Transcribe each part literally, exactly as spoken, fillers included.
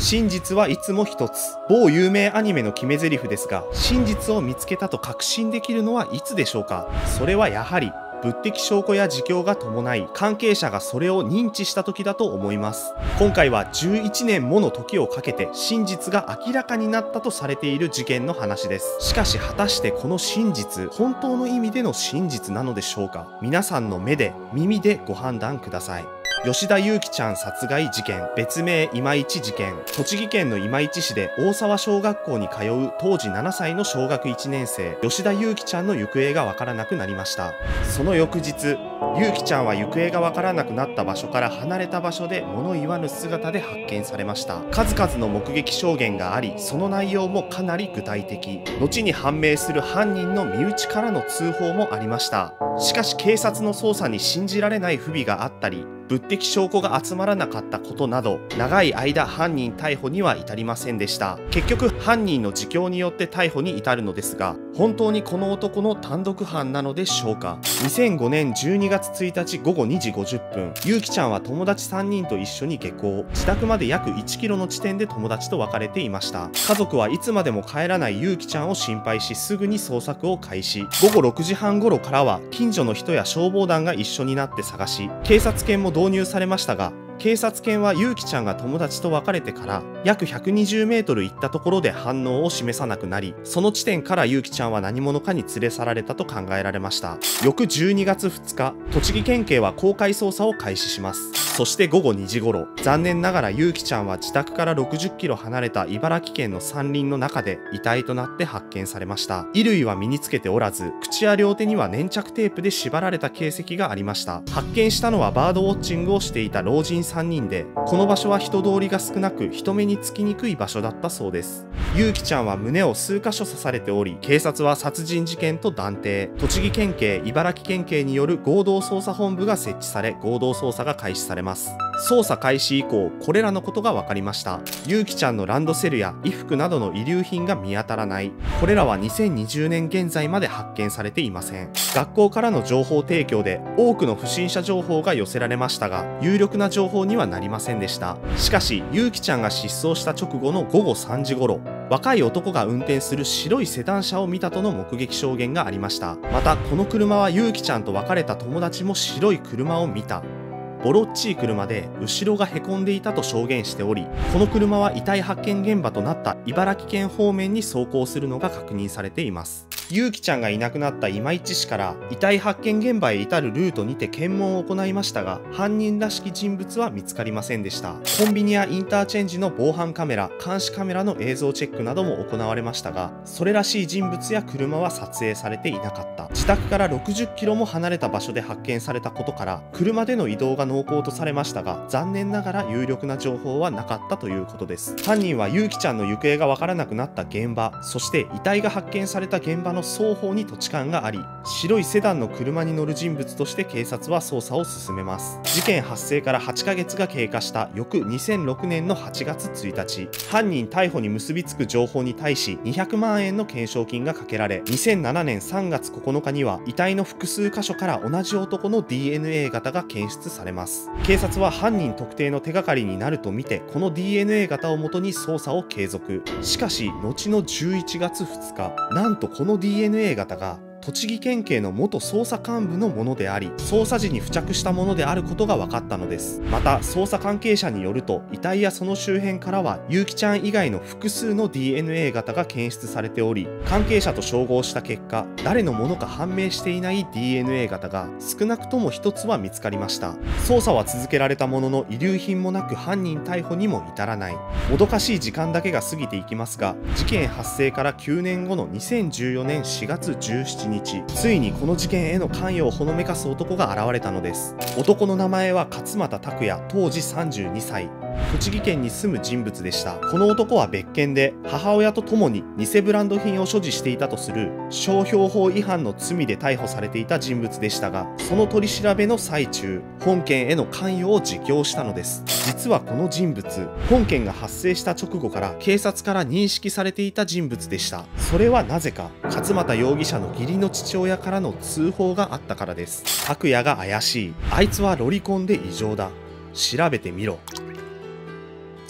真実はいつも一つ。某有名アニメの決め台詞ですが、真実を見つけたと確信できるのはいつでしょうか。それはやはり物的証拠や自供が伴い、関係者がそれを認知した時だと思います。今回はじゅういちねんもの時をかけて真実が明らかになったとされている事件の話です。しかし果たしてこの真実、本当の意味での真実なのでしょうか。皆さんの目で耳でご判断ください。吉田優希ちゃん殺害事件、別名今市事件。栃木県の今市市で大沢小学校に通う当時ななさいの小学いちねん生、吉田優希ちゃんの行方がわからなくなりました。その翌日、優希ちゃんは行方がわからなくなった場所から離れた場所で物言わぬ姿で発見されました。数々の目撃証言があり、その内容もかなり具体的。後に判明する犯人の身内からの通報もありました。しかし警察の捜査に信じられない不備があったり、物的証拠が集まらなかったことなど、長い間犯人逮捕には至りませんでした。結局犯人の自供によって逮捕に至るのですが、本当にこの男の単独犯なのでしょうか。にせんごねんじゅうにがつついたちごごにじごじゅっぷん、優希ちゃんは友達さんにんと一緒に下校。自宅まで約いちキロの地点で友達と別れていました。家族はいつまでも帰らない優希ちゃんを心配し、すぐに捜索を開始。ごごろくじはん頃からは近所の人や消防団が一緒になって探し、警察犬も導入されましたが、警察犬は優希ちゃんが友達と別れてから約ひゃくにじゅうメートル行ったところで反応を示さなくなり、その地点から優希ちゃんは何者かに連れ去られたと考えられました。翌じゅうにがつふつか、栃木県警は公開捜査を開始します。そしてごごにじ頃、残念ながら優希ちゃんは自宅からろくじゅっキロ離れた茨城県の山林の中で遺体となって発見されました。衣類は身につけておらず、口や両手には粘着テープで縛られた形跡がありました。発見したのはバードウォッチングをしていた老人さんにんで、この場所は人通りが少なく人目につきにくい場所だったそうです。優希ちゃんは胸を数箇所刺されており、警察は殺人事件と断定。栃木県警、茨城県警による合同捜査本部が設置され、合同捜査が開始されます。捜査開始以降、これらのことが分かりました。優希ちゃんのランドセルや衣服などの遺留品が見当たらない。これらはにせんにじゅうねん現在まで発見されていません。学校からの情報提供で多くの不審者情報が寄せられましたが、有力な情報にはなりませんでした。しかし、優希ちゃんが失踪した直後のごごさんじ頃、若い男が運転する白いセダン車を見たとの目撃証言がありました。また、この車は優希ちゃんと別れた友達も白い車を見た。ボロっちい車で後ろがへこんでいたと証言しており、この車は遺体発見現場となった茨城県方面に走行するのが確認されています。優希ちゃんがいなくなった今市市から遺体発見現場へ至るルートにて検問を行いましたが、犯人らしき人物は見つかりませんでした。コンビニやインターチェンジの防犯カメラ、監視カメラの映像チェックなども行われましたが、それらしい人物や車は撮影されていなかった。自宅からろくじゅっキロも離れた場所で発見されたことから、車での移動が濃厚とされましたが、残念ながら有力な情報はなかったということです。犯人は優希ちゃんの行方がわからなくなった現場、そして遺体が発見された現場の双方に土地勘があり、白いセダンの車に乗る人物として警察は捜査を進めます。事件発生からはちかげつが経過した翌にせんろくねんのはちがつついたち、犯人逮捕に結びつく情報に対しにひゃくまんえんの懸賞金がかけられ、にせんななねんさんがつここのかには遺体の複数箇所から同じ男の ディーエヌエー 型が検出されます。警察は犯人特定の手がかりになるとみて、この ディーエヌエー 型をもとに捜査を継続。しかし後のじゅういちがつふつか、なんとこの ディーエヌエー 型が栃木県警の元捜査幹部のものであり、捜査時に付着したものであることが分かったのです。また捜査関係者によると、遺体やその周辺からは優希ちゃん以外の複数の ディーエヌエー 型が検出されており、関係者と照合した結果、誰のものか判明していない ディーエヌエー 型が少なくともひとつは見つかりました。捜査は続けられたものの、遺留品もなく犯人逮捕にも至らない。もどかしい時間だけが過ぎていきますが、事件発生からきゅうねんごのにせんじゅうよねんしがつじゅうしちにち、ついにこの事件への関与をほのめかす男が現れたのです。男の名前は勝俣拓也、当時さんじゅうにさい。栃木県に住む人物でした。この男は別件で母親と共に偽ブランド品を所持していたとする商標法違反の罪で逮捕されていた人物でしたが、その取り調べの最中、本件への関与を自供したのです。実はこの人物、本件が発生した直後から警察から認識されていた人物でした。それはなぜか、勝俣容疑者の義理の父親からの通報があったからです。拓也が怪しい。あいつはロリコンで異常だ。調べてみろ。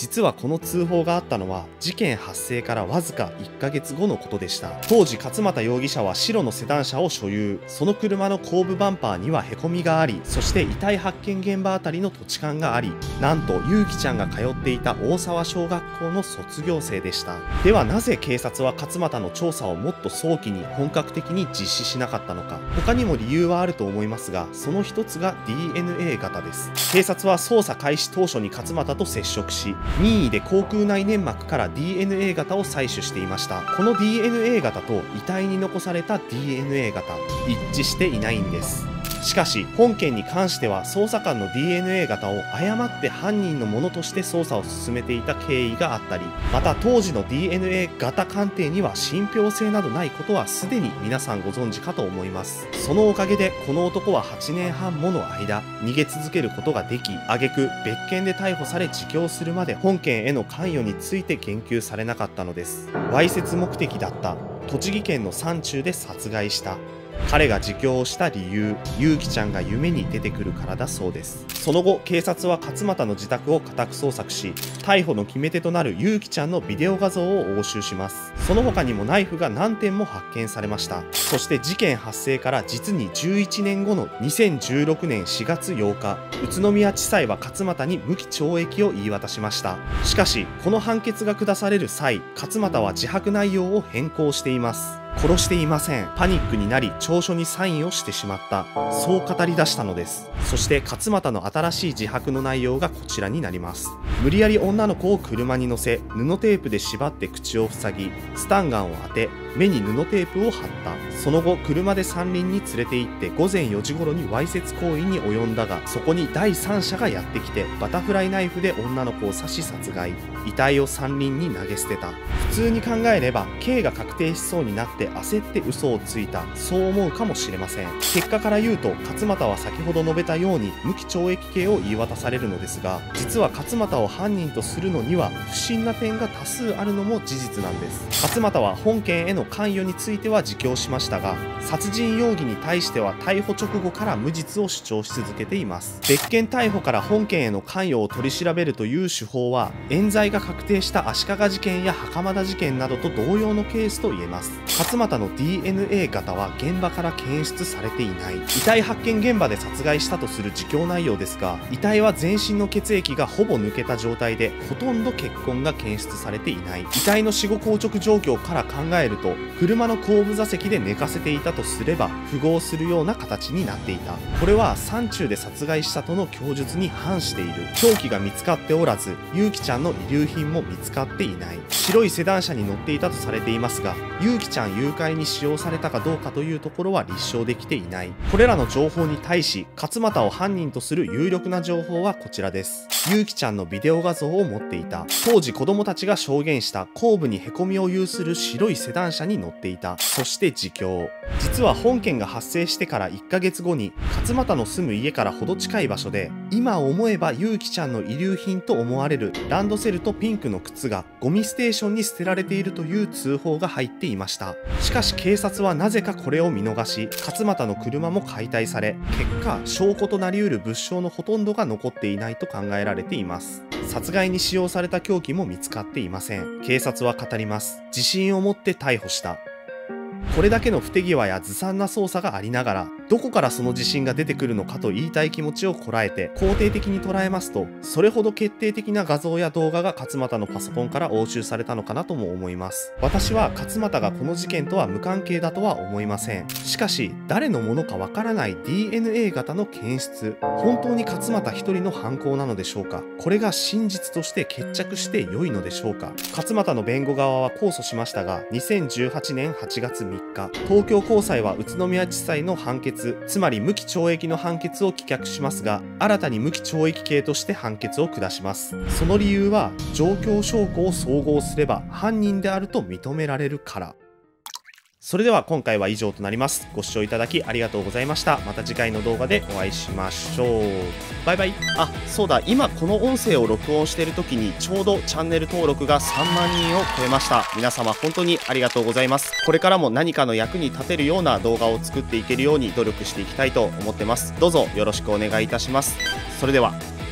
実はこの通報があったのは事件発生からわずかいっかげつごのことでした。当時勝俣容疑者は白のセダン車を所有。その車の後部バンパーにはへこみがあり、そして遺体発見現場あたりの土地勘があり、なんとゆうきちゃんが通っていた大沢小学校の卒業生でした。ではなぜ警察は勝俣の調査をもっと早期に本格的に実施しなかったのか。他にも理由はあると思いますが、その一つが ディーエヌエー 型です。警察は捜査開始当初に勝俣と接触し、任意で口腔内粘膜から ディーエヌエー 型を採取していました。この ディーエヌエー 型と遺体に残された ディーエヌエー 型、一致していないんです。しかし本件に関しては捜査官の ディーエヌエー 型を誤って犯人のものとして捜査を進めていた経緯があったり、また当時の ディーエヌエー 型鑑定には信憑性などないことはすでに皆さんご存知かと思います。そのおかげでこの男ははちねんはんもの間逃げ続けることができ、挙句別件で逮捕され自供するまで本件への関与について言及されなかったのです。わいせつ目的だった。栃木県の山中で殺害した。彼が自供をした理由、ゆうきちゃんが夢に出てくるからだそうです。その後警察は勝俣の自宅を家宅捜索し、逮捕の決め手となるゆうきちゃんのビデオ画像を押収します。その他にもナイフが何点も発見されました。そして事件発生から実にじゅういちねんごのにせんじゅうろくねんしがつようか、宇都宮地裁は勝俣に無期懲役を言い渡しました。しかしこの判決が下される際、勝俣は自白内容を変更しています。殺していません。パニックになり調書にサインをしてしまった。そう語り出したのです。そして勝俣の新しい自白の内容がこちらになります。無理やり女の子を車に乗せ、布テープで縛って口を塞ぎ、スタンガンを当て、目に布テープを貼った。その後車で山林に連れて行ってごぜんよじ頃にわいせつ行為に及んだが、そこに第三者がやってきてバタフライナイフで女の子を刺し殺害。遺体を山林に投げ捨てた。普通に考えれば刑が確定しそうになって焦って嘘をついた、そう思うかもしれません。結果から言うと勝俣は先ほど述べたように無期懲役刑を言い渡されるのですが、実は勝俣を犯人とするのには不審な点が多数あるのも事実なんです。勝俣は本件への関与については自供しましたが、殺人容疑に対しては逮捕直後から無実を主張し続けています。別件逮捕から本件への関与を取り調べるという手法は冤罪が確定した足利事件や袴田事件などと同様のケースと言えます。勝俣の ディーエヌエー 型は現場から検出されていない。遺体発見現場で殺害したとする自供内容ですが、遺体は全身の血液がほぼ抜けた状態で、ほとんど血痕が検出されていない。遺体の死後硬直状況から考えると、車の後部座席で寝かせていたとすれば符合するような形になっていた。これは山中で殺害したとの供述に反している。凶器が見つかっておらず、ゆうきちゃんの遺留品も見つかっていない。白いセダン車に乗っていたとされていますが、ゆうきちゃん誘拐に使用されたかどうかというところは立証できていない。これらの情報に対し勝俣を犯人とする有力な情報はこちらです。ゆうきちゃんのビデオ画像を持っていた。当時子供たちが証言した後部にへこみを有する白いセダン車に乗っていた。そして自供。実は本件が発生してからいっかげつごに勝俣の住む家からほど近い場所で、今思えばゆうきちゃんの遺留品と思われるランドセルとピンクの靴がゴミステーションに捨てられているという通報が入っていました。しかし警察はなぜかこれを見逃し、勝俣の車も解体され、結果証拠となりうる物証のほとんどが残っていないと考えられています。殺害に使用された凶器も見つかっていません。警察は語ります。自信を持って逮捕した。これだけの不手際やずさんな捜査がありながら、どこからその自信が出てくるのかと言いたい気持ちをこらえて肯定的に捉えますと、それほど決定的な画像や動画が勝俣のパソコンから押収されたのかなとも思います。私は勝俣がこの事件とは無関係だとは思いません。しかし誰のものかわからない ディーエヌエー 型の検出、本当に勝俣一人の犯行なのでしょうか。これが真実として決着して良いのでしょうか。勝俣の弁護側は控訴しましたが、にせんじゅうはちねんはちがつみっか、東京高裁は宇都宮地裁の判決、つまり無期懲役の判決を棄却しますが、新たに無期懲役刑として判決を下します。その理由は、状況証拠を総合すれば犯人であると認められるから。それでは今回は以上となります。ご視聴いただきありがとうございました。また次回の動画でお会いしましょう。バイバイ。あ、そうだ、今この音声を録音している時にちょうどチャンネル登録がさんまんにんを超えました。皆様本当にありがとうございます。これからも何かの役に立てるような動画を作っていけるように努力していきたいと思ってます。どうぞよろしくお願いいたします。それでは。